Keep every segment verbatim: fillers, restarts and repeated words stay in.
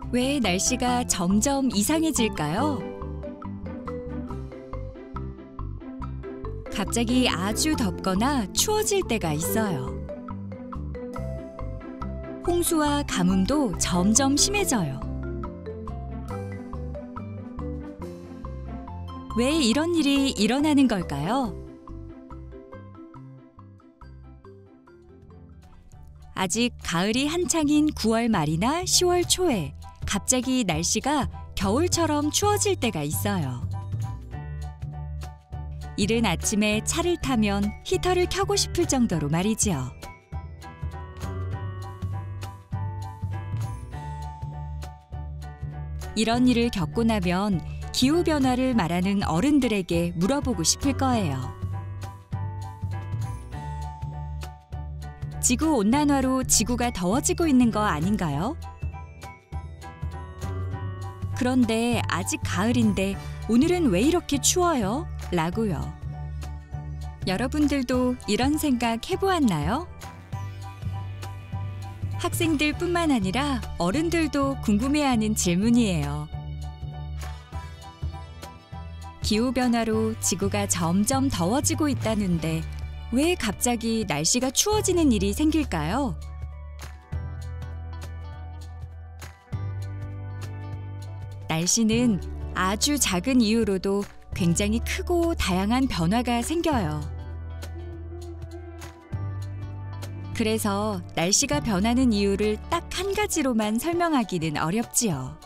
왜 날씨가 점점 이상해질까요? 갑자기 아주 덥거나 추워질 때가 있어요. 홍수와 가뭄도 점점 심해져요. 왜 이런 일이 일어나는 걸까요? 아직 가을이 한창인 구월 말이나 시월 초에 갑자기 날씨가 겨울처럼 추워질 때가 있어요. 이른 아침에 차를 타면 히터를 켜고 싶을 정도로 말이지요. 이런 일을 겪고 나면 기후변화를 말하는 어른들에게 물어보고 싶을 거예요. 지구온난화로 지구가 더워지고 있는 거 아닌가요? 그런데 아직 가을인데 오늘은 왜 이렇게 추워요? 라고요. 여러분들도 이런 생각 해보았나요? 학생들뿐만 아니라 어른들도 궁금해하는 질문이에요. 기후변화로 지구가 점점 더워지고 있다는데 왜 갑자기 날씨가 추워지는 일이 생길까요? 날씨는 아주 작은 이유로도 굉장히 크고 다양한 변화가 생겨요. 그래서 날씨가 변하는 이유를 딱 한 가지로만 설명하기는 어렵지요.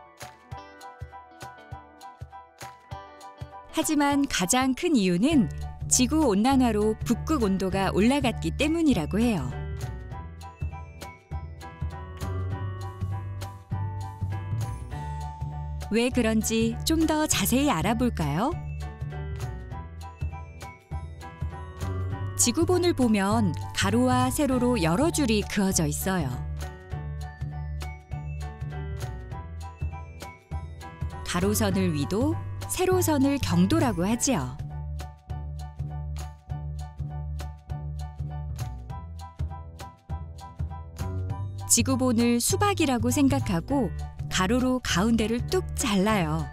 하지만 가장 큰 이유는 지구온난화로 북극 온도가 올라갔기 때문이라고 해요. 왜 그런지 좀 더 자세히 알아볼까요? 지구본을 보면 가로와 세로로 여러 줄이 그어져 있어요. 가로선을 위도, 세로선을 경도라고 하지요. 지구본을 수박이라고 생각하고 가로로 가운데를 뚝 잘라요.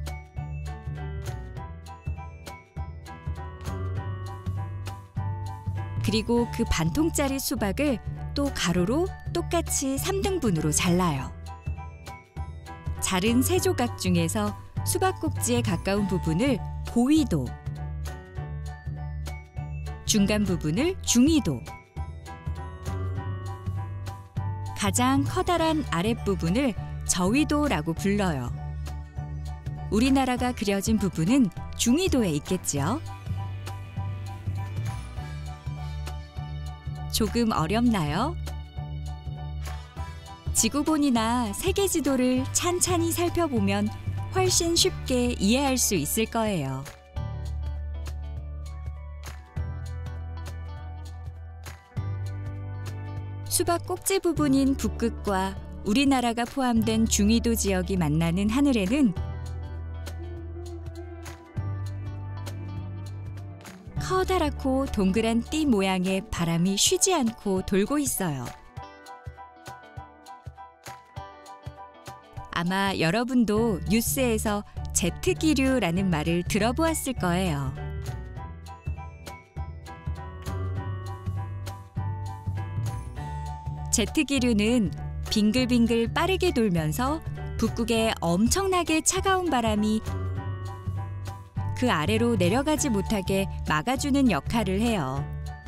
그리고 그 반통짜리 수박을 또 가로로 똑같이 삼 등분으로 잘라요. 자른 세 조각 중에서 수박 꼭지에 가까운 부분을 고위도, 중간 부분을 중위도, 가장 커다란 아랫부분을 저위도라고 불러요. 우리나라가 그려진 부분은 중위도에 있겠지요. 조금 어렵나요? 지구본이나 세계 지도를 찬찬히 살펴보면 훨씬 쉽게 이해할 수 있을 거예요. 수박 꼭지 부분인 북극과 우리나라가 포함된 중위도 지역이 만나는 하늘에는 커다랗고 동그란 띠 모양의 바람이 쉬지 않고 돌고 있어요. 아마 여러분도 뉴스에서 제트기류라는 말을 들어보았을 거예요. 제트기류는 빙글빙글 빠르게 돌면서 북극에 엄청나게 차가운 바람이 그 아래로 내려가지 못하게 막아주는 역할을 해요.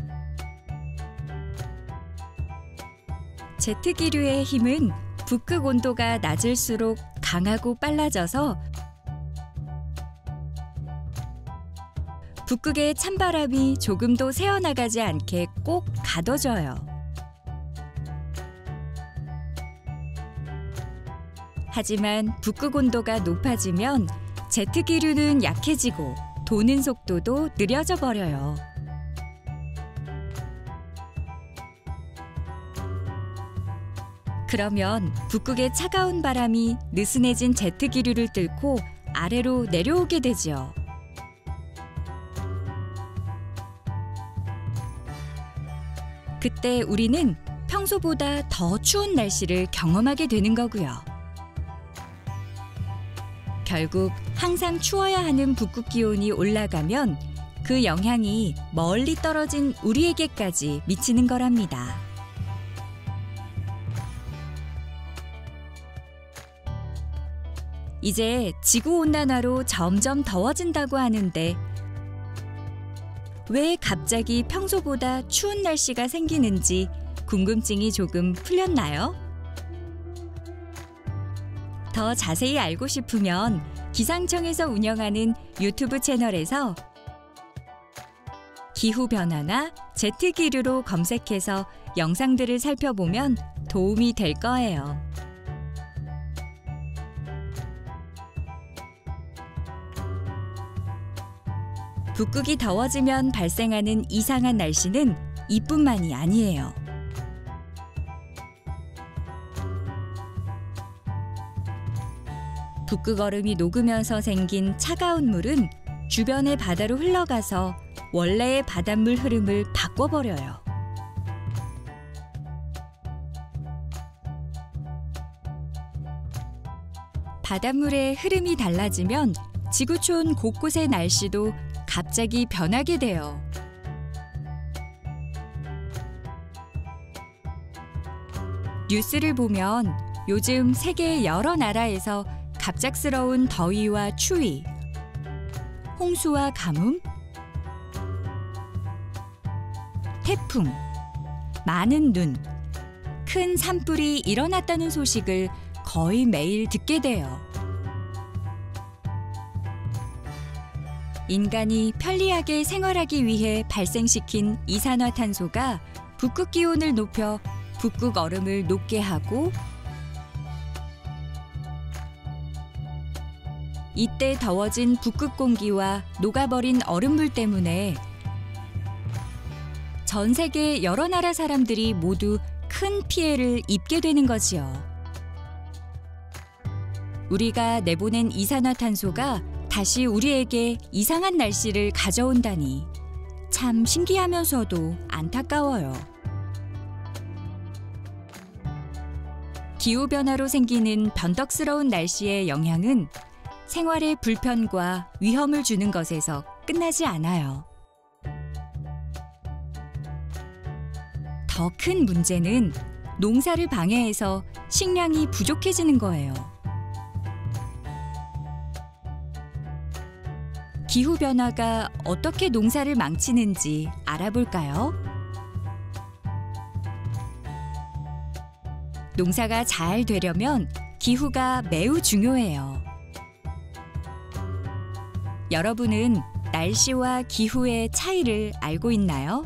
제트기류의 힘은 북극 온도가 낮을수록 강하고 빨라져서 북극의 찬바람이 조금도 새어나가지 않게 꼭 가둬줘요. 하지만 북극 온도가 높아지면 제트기류는 약해지고 도는 속도도 느려져 버려요. 그러면 북극의 차가운 바람이 느슨해진 제트기류를 뚫고 아래로 내려오게 되지요. 그때 우리는 평소보다 더 추운 날씨를 경험하게 되는 거고요. 결국 항상 추워야 하는 북극 기온이 올라가면 그 영향이 멀리 떨어진 우리에게까지 미치는 거랍니다. 이제 지구온난화로 점점 더워진다고 하는데 왜 갑자기 평소보다 추운 날씨가 생기는지 궁금증이 조금 풀렸나요? 더 자세히 알고 싶으면 기상청에서 운영하는 유튜브 채널에서 기후변화나 제트기류로 검색해서 영상들을 살펴보면 도움이 될 거예요. 북극이 더워지면 발생하는 이상한 날씨는 이뿐만이 아니에요. 북극 얼음이 녹으면서 생긴 차가운 물은 주변의 바다로 흘러가서 원래의 바닷물 흐름을 바꿔버려요. 바닷물의 흐름이 달라지면 지구촌 곳곳의 날씨도 갑자기 변하게 돼요. 뉴스를 보면 요즘 세계 여러 나라에서 갑작스러운 더위와 추위, 홍수와 가뭄, 태풍, 많은 눈, 큰 산불이 일어났다는 소식을 거의 매일 듣게 돼요. 인간이 편리하게 생활하기 위해 발생시킨 이산화탄소가 북극 기온을 높여 북극 얼음을 녹게 하고 이때 더워진 북극 공기와 녹아버린 얼음물 때문에 전 세계 여러 나라 사람들이 모두 큰 피해를 입게 되는 거지요. 우리가 내보낸 이산화탄소가 다시 우리에게 이상한 날씨를 가져온다니 참 신기하면서도 안타까워요. 기후변화로 생기는 변덕스러운 날씨의 영향은 생활에 불편과 위험을 주는 것에서 끝나지 않아요. 더 큰 문제는 농사를 방해해서 식량이 부족해지는 거예요. 기후변화가 어떻게 농사를 망치는지 알아볼까요? 농사가 잘 되려면 기후가 매우 중요해요. 여러분은 날씨와 기후의 차이를 알고 있나요?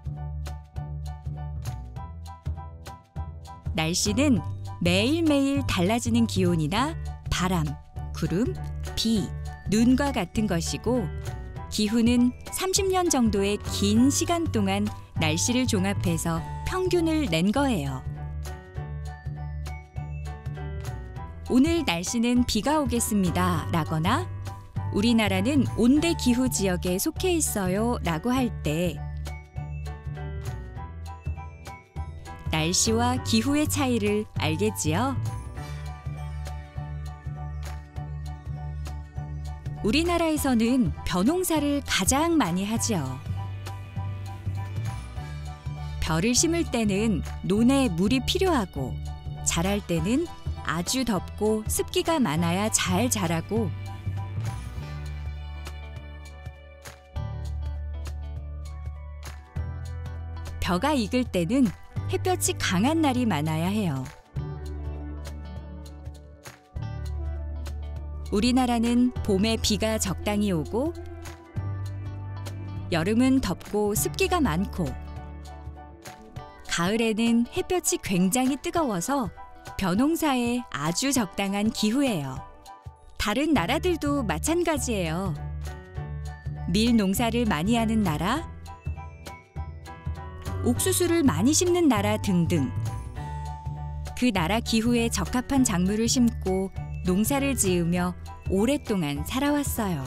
날씨는 매일매일 달라지는 기온이나 바람, 구름, 비, 눈과 같은 것이고 기후는 삼십 년 정도의 긴 시간 동안 날씨를 종합해서 평균을 낸 거예요. 오늘 날씨는 비가 오겠습니다 라거나 우리나라는 온대 기후 지역에 속해 있어요 라고 할 때 날씨와 기후의 차이를 알겠지요? 우리나라에서는 벼농사를 가장 많이 하지요. 벼를 심을 때는 논에 물이 필요하고 자랄 때는 아주 덥고 습기가 많아야 잘 자라고 벼가 익을 때는 햇볕이 강한 날이 많아야 해요. 우리나라는 봄에 비가 적당히 오고 여름은 덥고 습기가 많고 가을에는 햇볕이 굉장히 뜨거워서 벼농사에 아주 적당한 기후예요. 다른 나라들도 마찬가지예요. 밀 농사를 많이 하는 나라, 옥수수를 많이 심는 나라 등등 그 나라 기후에 적합한 작물을 심고 농사를 지으며 오랫동안 살아왔어요.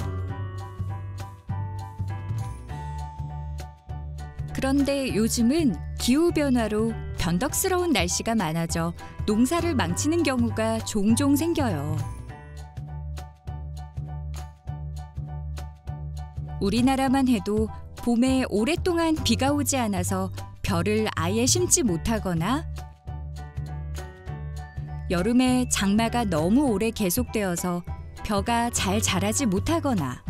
그런데 요즘은 기후변화로 변덕스러운 날씨가 많아져 농사를 망치는 경우가 종종 생겨요. 우리나라만 해도 봄에 오랫동안 비가 오지 않아서 벼를 아예 심지 못하거나 여름에 장마가 너무 오래 계속되어서 벼가 잘 자라지 못하거나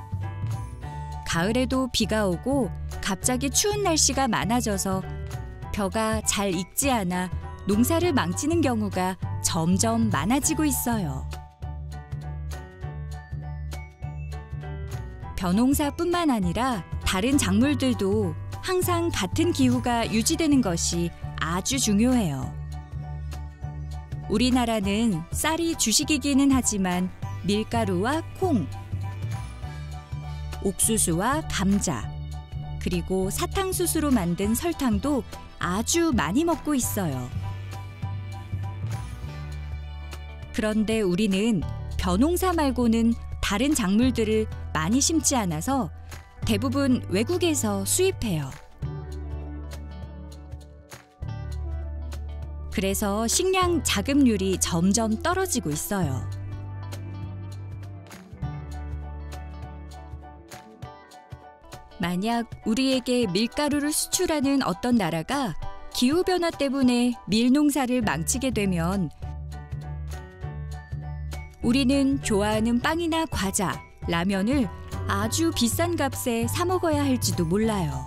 가을에도 비가 오고 갑자기 추운 날씨가 많아져서 벼가 잘 익지 않아 농사를 망치는 경우가 점점 많아지고 있어요. 벼농사뿐만 아니라 다른 작물들도 항상 같은 기후가 유지되는 것이 아주 중요해요. 우리나라는 쌀이 주식이기는 하지만 밀가루와 콩, 옥수수와 감자, 그리고 사탕수수로 만든 설탕도 아주 많이 먹고 있어요. 그런데 우리는 벼농사 말고는 다른 작물들을 많이 심지 않아서 대부분 외국에서 수입해요. 그래서 식량 자급률이 점점 떨어지고 있어요. 만약 우리에게 밀가루를 수출하는 어떤 나라가 기후변화 때문에 밀농사를 망치게 되면 우리는 좋아하는 빵이나 과자, 라면을 아주 비싼 값에 사 먹어야 할지도 몰라요.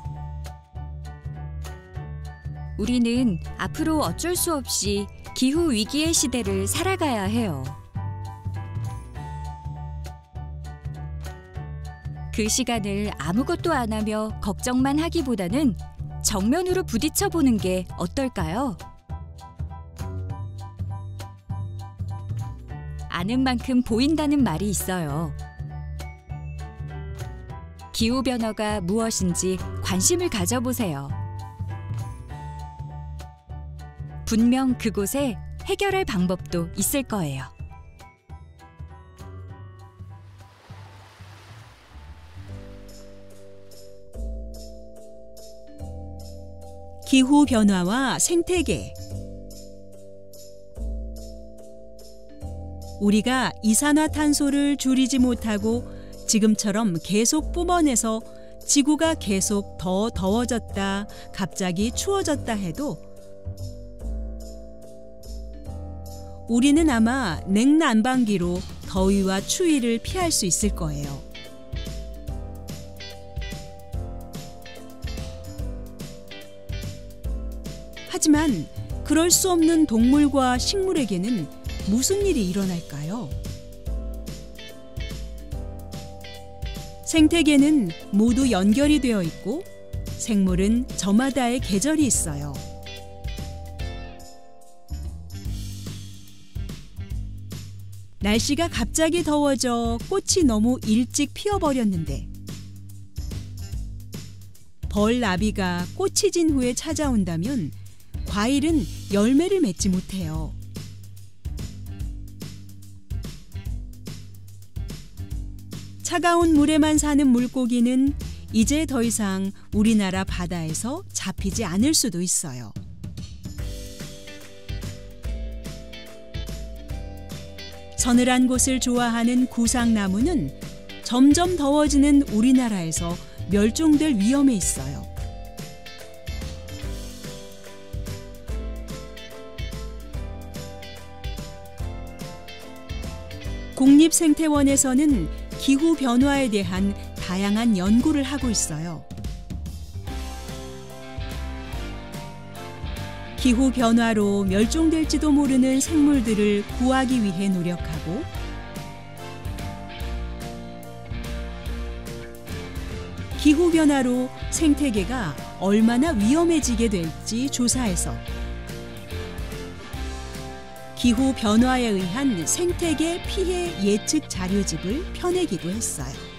우리는 앞으로 어쩔 수 없이 기후위기의 시대를 살아가야 해요. 그 시간을 아무것도 안 하며 걱정만 하기보다는 정면으로 부딪혀 보는 게 어떨까요? 아는 만큼 보인다는 말이 있어요. 기후변화가 무엇인지 관심을 가져보세요. 분명 그곳에 해결할 방법도 있을 거예요. 기후변화와 생태계. 우리가 이산화탄소를 줄이지 못하고 지금처럼 계속 뿜어내서 지구가 계속 더 더워졌다, 갑자기 추워졌다 해도 우리는 아마 냉난방기로 더위와 추위를 피할 수 있을 거예요. 하지만 그럴 수 없는 동물과 식물에게는 무슨 일이 일어날까요? 생태계는 모두 연결이 되어 있고 생물은 저마다의 계절이 있어요. 날씨가 갑자기 더워져 꽃이 너무 일찍 피어버렸는데 벌나비가 꽃이 진 후에 찾아온다면 과일은 열매를 맺지 못해요. 차가운 물에만 사는 물고기는 이제 더 이상 우리나라 바다에서 잡히지 않을 수도 있어요. 서늘한 곳을 좋아하는 구상나무는 점점 더워지는 우리나라에서 멸종될 위험에 있어요. 국립생태원에서는 기후변화에 대한 다양한 연구를 하고 있어요. 기후변화로 멸종될지도 모르는 생물들을 구하기 위해 노력하고 기후변화로 생태계가 얼마나 위험해지게 될지 조사해서 기후변화에 의한 생태계 피해 예측 자료집을 펴내기도 했어요.